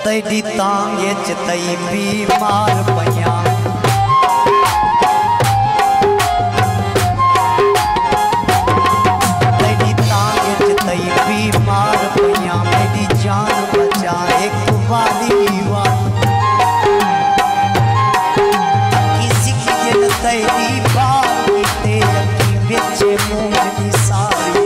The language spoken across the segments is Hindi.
तेरी तांगे चतई बीमार पया तेरी तांगे चतई बीमार पया मेरी जान बचा एक बारी किसी की जन तेरी बात तेरी बिच मुंह की सारी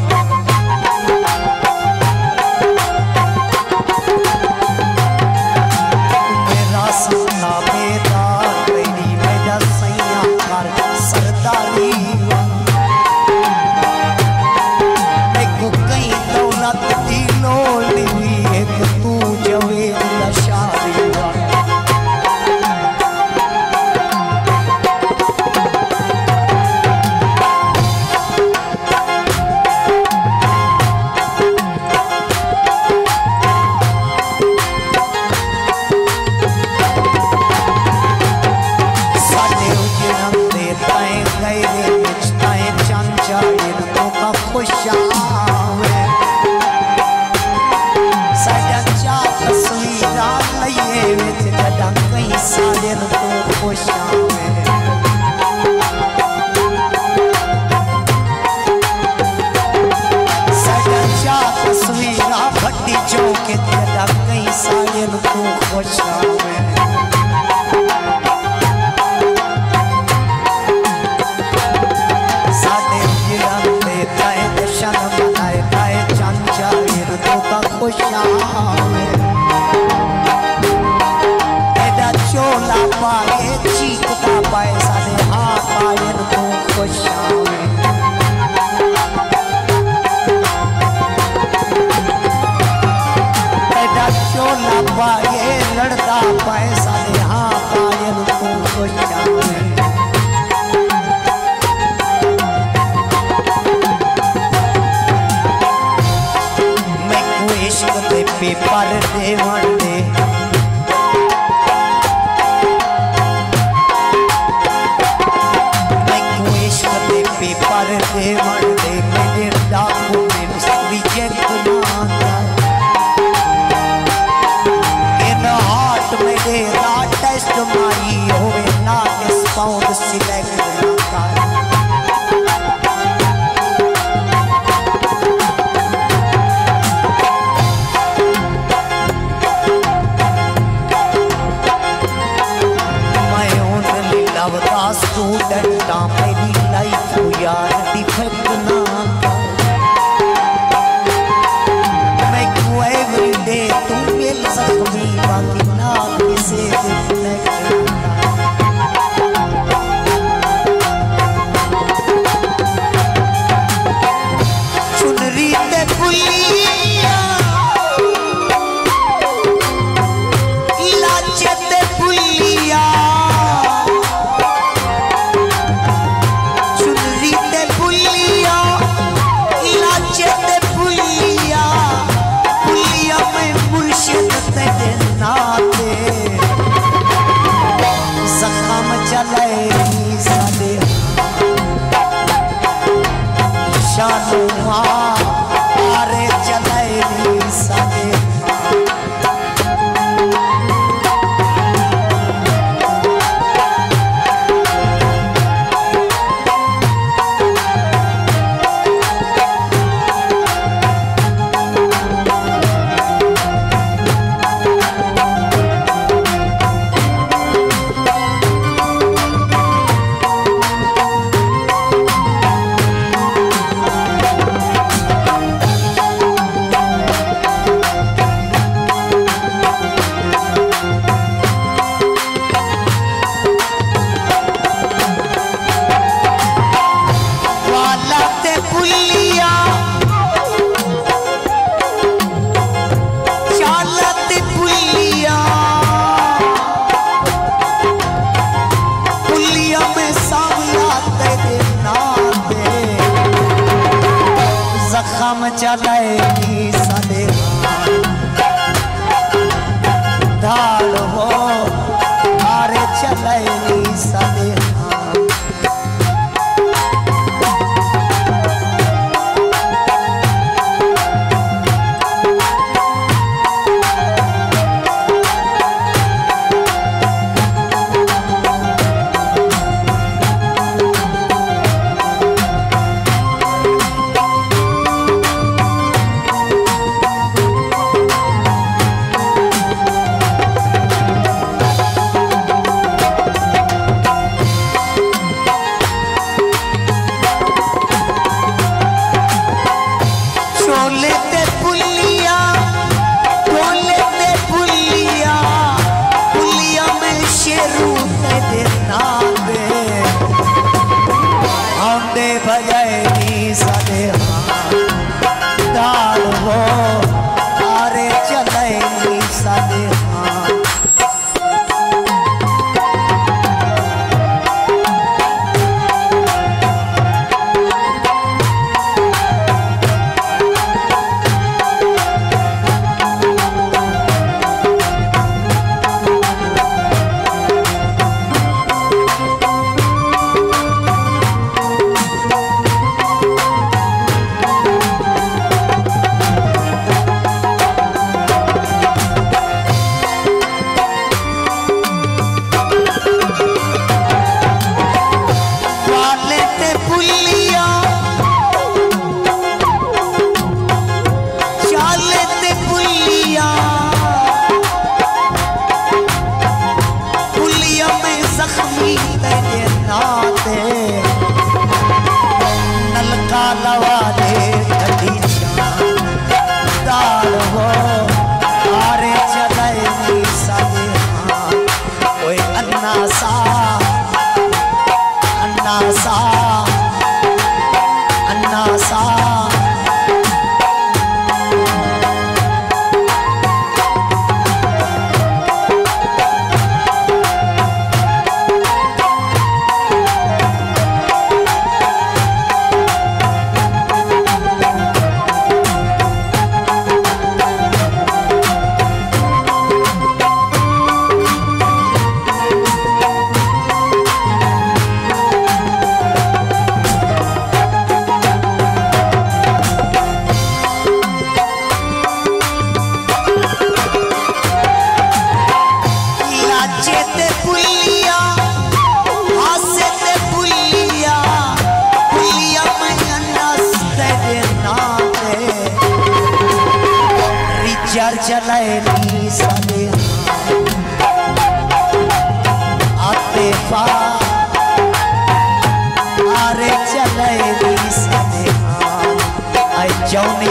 लड़ता पैसा दे हाँ पायल को मैं को इश्क दे पेपर दे वंडे मैं को इश्क दे पेपर दे वंडे मेरे डॉक्यूमेंट्स रिजेक्ट ना मेरा टेस्ट माई होवे ना डिस्काउंट सिलेक्ट मैं ओनली लवता स्टूडेंट मेरी लाइफ यार डिफेक्ट ना मैं को एवरीडे तू मिल सकती बाकी से चुनरी ते पुलिया लाचे ते पुलिया चुनरी ते पुलिया लाचे ते पुलिया पुलिया में मुर्शिद तेरे नाते जख्म चले सादे शानुमा आरे चले सादे चले सदे धाड़ हो आरे चले सदे भजनी सदे दाल वो आरे चलनी सदे चलनी सदे आते पा आरे चलनी सदे आई जौनी